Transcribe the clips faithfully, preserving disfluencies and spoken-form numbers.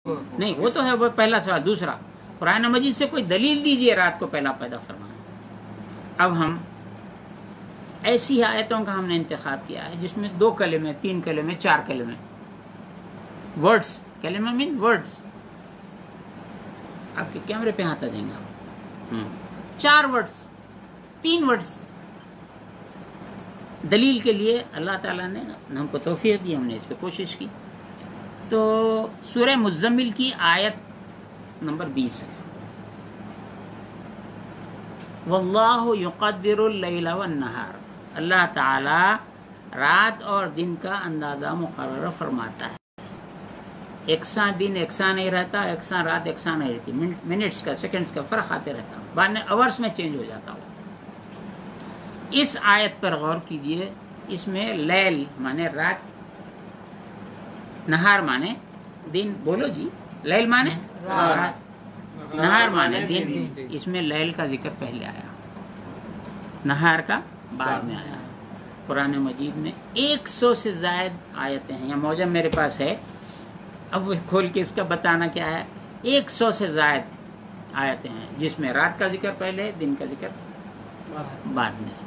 نہیں وہ تو ہے وہ پہلا سوال. دوسرا قرآن مجید سے کوئی دلیل دیجئے رات کو پہلا پیدا فرمانا. اب ہم ایسی آیتوں کا ہم نے انتخاب کیا ہے جس میں دو کلمے، تین کلمے، چار کلمے، ورڈز. کلمہ مین ورڈز. آپ کے کیمرے پہ ہاتھ آ جائیں گے. چار ورڈز، تین ورڈز دلیل کے لیے اللہ تعالیٰ نے ہم کو توفیق دی، ہم نے اس پہ کوشش کی. تو سورہ مزمل کی آیت نمبر بیس ہے. واللہ یقدر اللیل والنہار. اللہ تعالی رات اور دن کا اندازہ مقرر فرماتا ہے. یکساں دن یکساں نہیں رہتا، یکساں رات یکساں نہیں رہتی. منٹس کا، سیکنڈز کا فرق آتے رہتا، بعد میں آورس میں چینج ہو جاتا ہو. اس آیت پر غور کیجئے. اس میں لیل مانے رات، نہار مانے دن. بولو جی. لیل مانے رات، نہار مانے دن. اس میں لیل کا ذکر پہلے آیا، نہار کا بعد میں آیا. قرآن مجید میں ایک سو سے زائد آیتیں ہیں. یہ موجم میرے پاس ہے، اب کھول کے اس کا بتانا کیا ہے. ایک سو سے زائد آیتیں ہیں جس میں رات کا ذکر پہلے، دن کا ذکر بعد میں.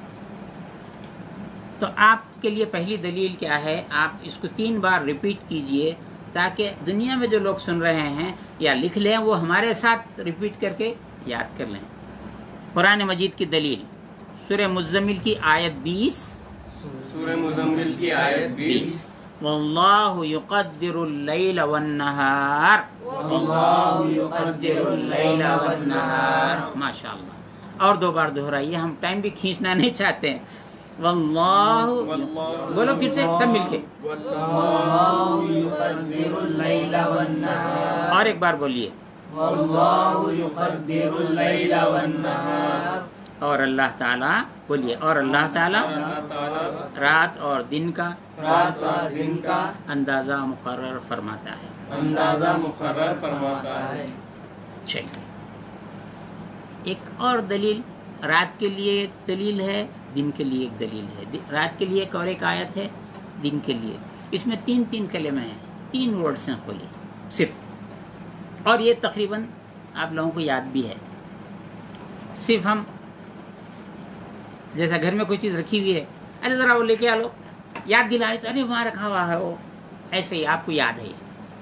تو آپ کے لیے پہلی دلیل کیا ہے؟ آپ اس کو تین بار ریپیٹ کیجئے تاکہ دنیا میں جو لوگ سن رہے ہیں یا لکھ لیں وہ ہمارے ساتھ ریپیٹ کر کے یاد کر لیں. قرآن مجید کی دلیل سورہ مزمل کی آیت بیس. سورہ مزمل کی آیت بیس. واللہ یقدر اللیل والنہار. واللہ یقدر اللیل والنہار. ماشاءاللہ. اور دو بار دہرائیے، ہم ٹائم بھی کھینچنا نہیں چاہتے ہیں. واللہ، بولو پھر سے سب مل کے. واللہ یقدر اللیل والنہار. اور ایک بار بولیے. واللہ یقدر اللیل والنہار. اور اللہ تعالیٰ، بولیے. اور اللہ تعالیٰ رات اور دن کا رات اور دن کا اندازہ مقرر فرماتا ہے. اندازہ مقرر فرماتا ہے. چلیے ایک اور دلیل. رات کے لیے ایک دلیل ہے، دن کے لیے ایک دلیل ہے. رات کے لیے ایک اور ایک آیت ہے، دن کے لیے. اس میں تین تین کلمے ہیں، تین ورڈز ہیں کھولے صرف. اور یہ تقریباً آپ لوگوں کو یاد بھی ہے. صرف ہم جیسا گھر میں کوئی چیز رکھی ہوئی ہے، ارے ذرا وہ لے کے آ لو، یاد دلائے تو ارے وہاں رکھا ہوا ہے وہ، ایسے ہی آپ کو یاد ہے.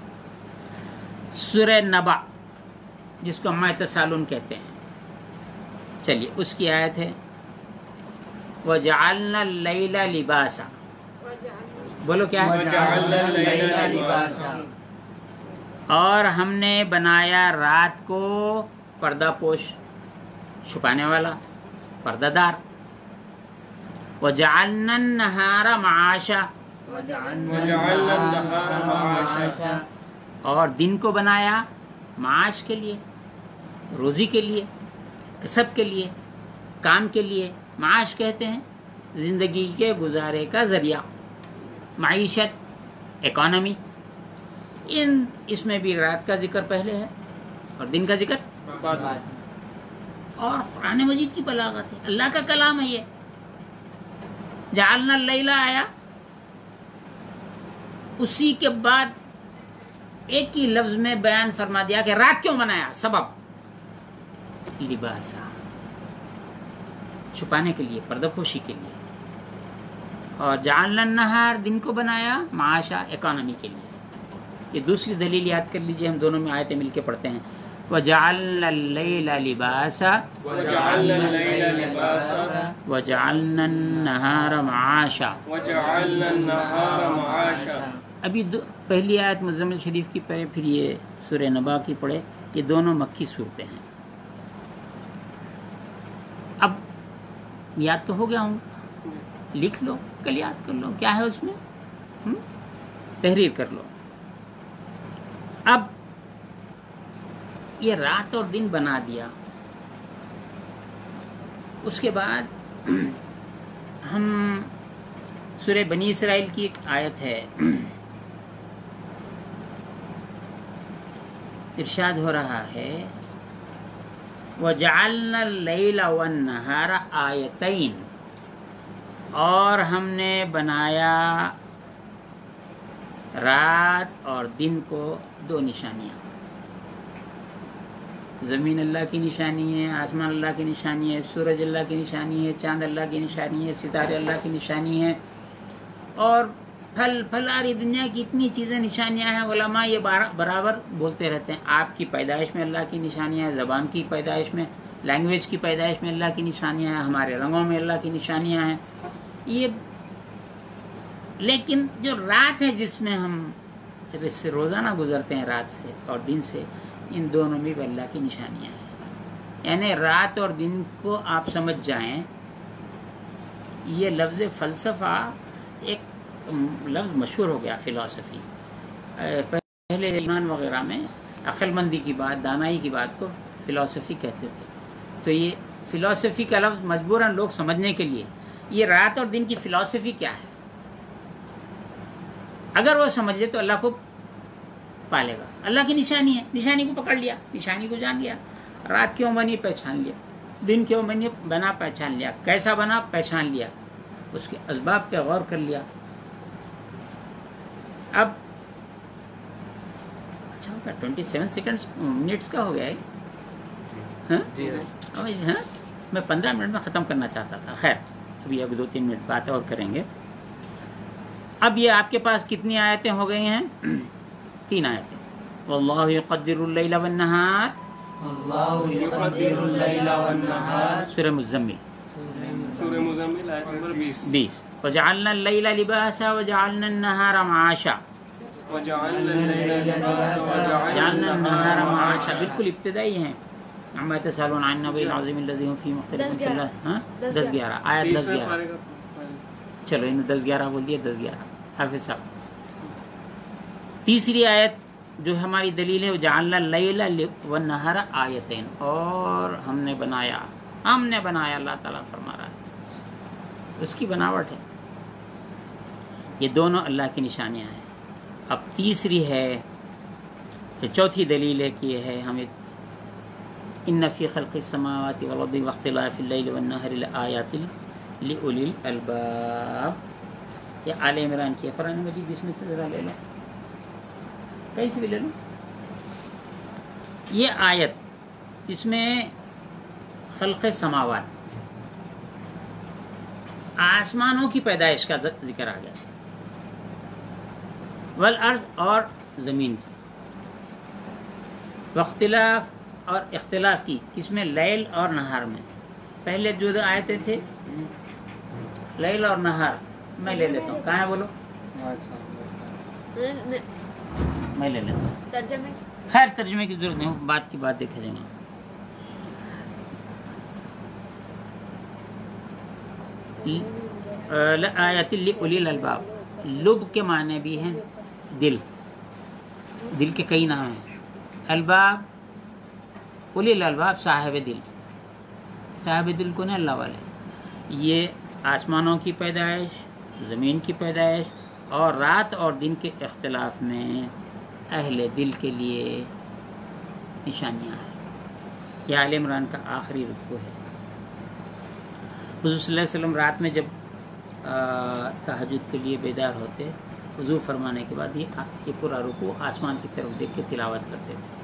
سورہ نبع جس کو اما تسالون کہتے ہیں، چلیے اس کی آیت ہے وَجَعَلْنَا اللَّيْلَ لِبَاسًا. بولو کیا ہے؟ وَجَعَلْنَا اللَّيْلَ لِبَاسًا. اور ہم نے بنایا رات کو پردہ پوش، چھپانے والا، پردہ دار. وَجَعَلْنَا النَّهَارَ مَعَاشًا. وَجَعَلْنَا النَّهَارَ مَعَاشًا. اور دن کو بنایا معاش کے لیے، روزی کے لیے، کسب کے لیے، کام کے لیے. معاش کہتے ہیں زندگی کے گزارے کا ذریعہ، معیشت، اکانومی. ان اس میں بھی رات کا ذکر پہلے ہے اور دن کا ذکر بعد. اور قرآن مجید کی بلاغت ہے، اللہ کا کلام ہے. یہ جعلنا اللیل آیا، اسی کے بعد ایک ہی لفظ میں بیان فرما دیا کہ رات کیوں بنایا. سبب لباسا، چھپانے کے لیے، پردہ پوشی کے لیے. اور جعلنا النہار، دن کو بنایا معاشا، اکانومی کے لیے. یہ دوسری دلیل یاد کر لیجئے، ہم دونوں میں آیتیں مل کے پڑھتے ہیں. وَجَعَلْنَا اللَّيْلَ لِبَاسًا وَجَعَلْنَا اللَّيْلَ لِبَاسًا. وَجَعَلْنَا النَّهَارَ مَعَاشًا. وَجَعَلْنَا النَّهَارَ مَعَاشًا. ابھی پہلی آیت مزمل شریف کی پڑھے، پھر یہ سورہ نبا کی پڑھے. یہ دونوں مکی صورتیں ہیں. اب یاد تو ہو گیا ہوں، لکھ لو، کل یاد کر لو کیا ہے اس میں، ہم؟ تحریر کر لو. اب یہ رات اور دن بنا دیا، اس کے بعد ہم سورہ بنی اسرائیل کی ایک آیت ہے، ارشاد ہو رہا ہے وَجَعَلْنَا اللَّيْلَ وَالنَّهَارَ آیتین. اور ہم نے بنایا رات اور دن کو دو نشانیاں، زمین اللہ کی نشانی ہے، آسمان اللہ کی نشانی ہے، سورج اللہ کی نشانی ہے، چاند اللہ کی نشانی ہے، ستارے اللہ کی نشانی ہے، اور پھل پھلاری دنیا کی اتنی چیزیں نشانیاں ہیں۔ علماء یہ برابر بولتے رہتے ہیں، آپ کی پیدائش میں اللہ کی نشانیاں ہیں، زبان کی پیدائش میں، لینگویج کی پیدائش میں اللہ کی نشانیاں ہیں، ہمارے رنگوں میں اللہ کی نشانیاں ہیں۔ یہ لیکن جو رات ہے جس میں ہم روزانہ گزرتے ہیں، رات سے اور دن سے، ان دونوں میں بھی اللہ کی نشانیاں ہیں۔ یعنی رات اور دن کو آپ سمجھ جائیں، یہ لفظ فلسفہ ایک لفظ مشہور ہو گیا، فلسفی۔ پہلے ایمان وغیرہ میں عقل مندی کی بات، دانائی کی بات کو فلسفی کہتے تھے۔ تو یہ فلسفی کا لفظ مجبوراً لوگ سمجھنے کے لیے، یہ رات اور دن کی فلسفی کیا ہے، اگر وہ سمجھ لے تو اللہ کو پالے گا۔ اللہ کی نشانی ہے، نشانی کو پکڑ لیا، نشانی کو جان لیا، رات کیوں بنی پہچان لیا، دن کیوں بنی بنا پہچان لیا، کیسا بنا پہچان لیا، اس کے اسباب پہ غور کر لیا۔ اب اچھا ہوگا ٹوینٹی سیون سیکنڈس منٹس کا ہو گیا ہے، ہاں میں پندرہ منٹ میں ختم کرنا چاہتا تھا، خیر ابھی اب دو تین منٹ بات اور کریں گے۔ اب یہ آپ کے پاس کتنی آیتیں ہو گئی ہیں؟ تین آیتیں۔ واللہ یقدر اللیل والنہار، اللہ یقدر اللیل والنہار، سورہ مزمل، سورہ مزمل آیت نمبر بیس۔ بیس۔ وجعلنا اللیل لباسا وجعلنا النہار معاشا، وجعلنا اللیل لباسا وجعلنا النہار معاشا، بالکل ابتدائی ہیں۔ عما يتساءلون عن النبأ العظيم الذي هم فيه مختلفون، ہاں دس گیارہ آیت، دس تیسرے گیارہ، پارے کا چلو انہوں دس گیارہ بول دیا، دس گیارہ حافظ صاحب۔ تیسری آیت جو ہماری دلیل ہے، وجعلنا اللیل والنہار آیتین، اور ہم نے بنایا، ہم نے بنایا، اللہ تعالیٰ فرما رہا ہے، اس کی بناوٹ ہے، یہ دونوں اللہ کی نشانیاں ہیں۔ اب تیسری ہے، چوتھی دلیل ہے کہ یہ ہے ہمیں ان فی خلق السماوات والارض واختلاف اللیل والنہار لآیات لأولی الالباب، یہ آل عمران کی ہے، قرآن مجید، اس میں سے ذرا لے لیں، کہیں سے بھی لے لیں۔ یہ آیت، اس میں خلق سماوات، آسمانوں کی پیدائش کا ذکر آ گیا، والارض اور زمین کی، واختلاف اور اختلاف کی، کس میں؟ لیل اور نہار میں۔ پہلے جو دو آیتیں تھے لیل اور نہار، میں لے لیتا ہوں، کہاں ہے بولو، میں لے لیتا ہوں، ترجمے خیر ترجمے کی ضرورت نہیں، بات کی بات دیکھا جائیں گے۔ آیات لأولی الالباب، لب کے معنی بھی ہیں دل، دل کے کئی نام ہیں، الباب، اولی الالباب صاحب دل، صاحب دل کو نہیں اللہ والے۔ یہ آسمانوں کی پیدائش، زمین کی پیدائش اور رات اور دن کے اختلاف میں اہل دل کے لیے نشانیاں ہیں۔ یہ آل عمران کا آخری رکوع ہے۔ حضور صلی اللہ علیہ وسلم رات میں جب تہجد کے لیے بیدار ہوتے، وضو فرمانے کے بعد یہ یہ پورا رکوع آسمان کی طرف دیکھ کے تلاوت کرتے تھے۔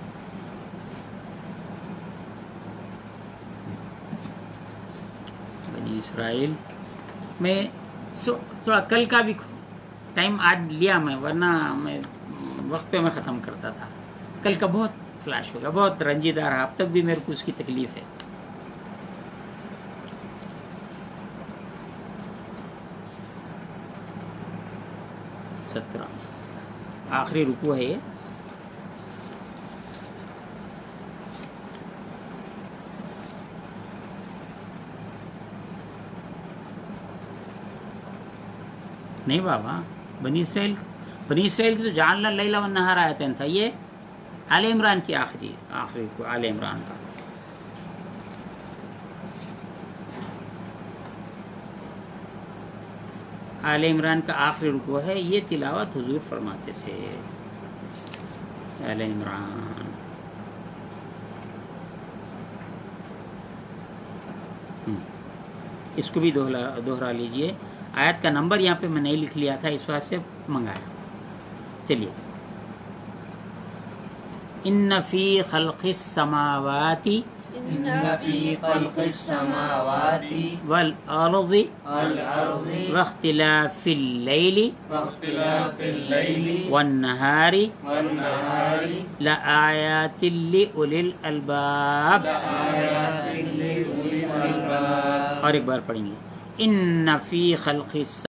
بنی اسرائیل میں تھوڑا کل کا بھی ٹائم آج لیا میں، ورنہ میں وقت پہ میں ختم کرتا تھا۔ کل کا بہت فلیش ہو گیا، بہت رنجیدہ رہا، اب تک بھی میرے کو اس کی تکلیف ہے۔ سترہ آخری رکوع ہے یہ۔ نہیں بابا، بنی اسرائیل بنی اسرائیل کی تو جعلنا اللیل والنہار آیتین تھا، یہ آل عمران کی آخری آخری کو آل عمران کا۔ آل عمران کا آخری رکوع ہے، یہ تلاوت حضور فرماتے تھے، آل عمران۔ اس کو بھی دوہرا دوہرا لیجئے، آیت کا نمبر یہاں پہ میں نہیں لکھ لیا تھا، اس واسطے منگایا۔ چلیے ان فی خلق السماوات إن في خلق السماوات والارض والأرض واختلاف اللیل واختلاف الليل والنہار والنهار لآیات لأولی الالباب. لآيات لأولي الألباب. اور ایک بار پڑھیں گے ان فی خلق السماوات